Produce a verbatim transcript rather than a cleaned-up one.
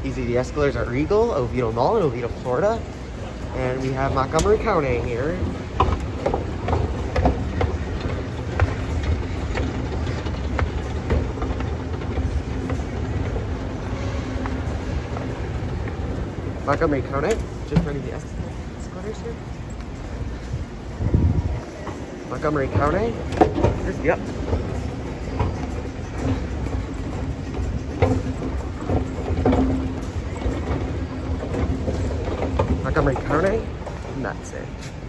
These are the escalators at Regal, Oviedo Mall in Oviedo, Florida. And we have Montgomery County here. Montgomery County, just running the escalators here. Montgomery County, here's, yep. Montgomery County, and that's it.